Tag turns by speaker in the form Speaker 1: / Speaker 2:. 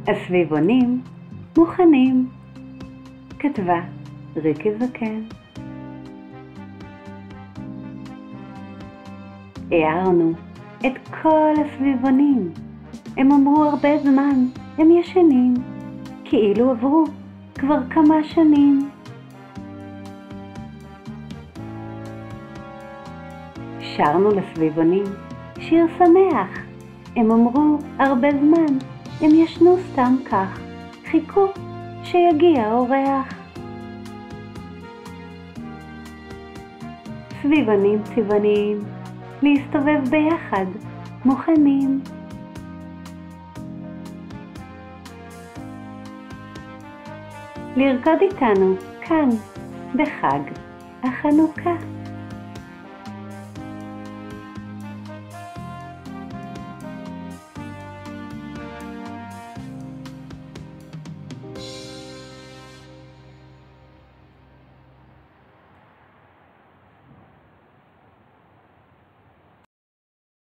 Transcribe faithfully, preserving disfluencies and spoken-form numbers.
Speaker 1: הסביבונים מוכנים. כתבה ריקי זקן. הערנו את כל הסביבונים. הם אמרו הרבה זמן, הם ישנים, כאילו עברו כבר כמה שנים. שרנו לסביבונים שיר שמח. הם אמרו הרבה זמן, הם ישנו סתם כך, חיכו שיגיע אורח. סביבונים צבעוניים, להסתובב ביחד, מוכנים. לרקוד איתנו כאן בחג החנוכה.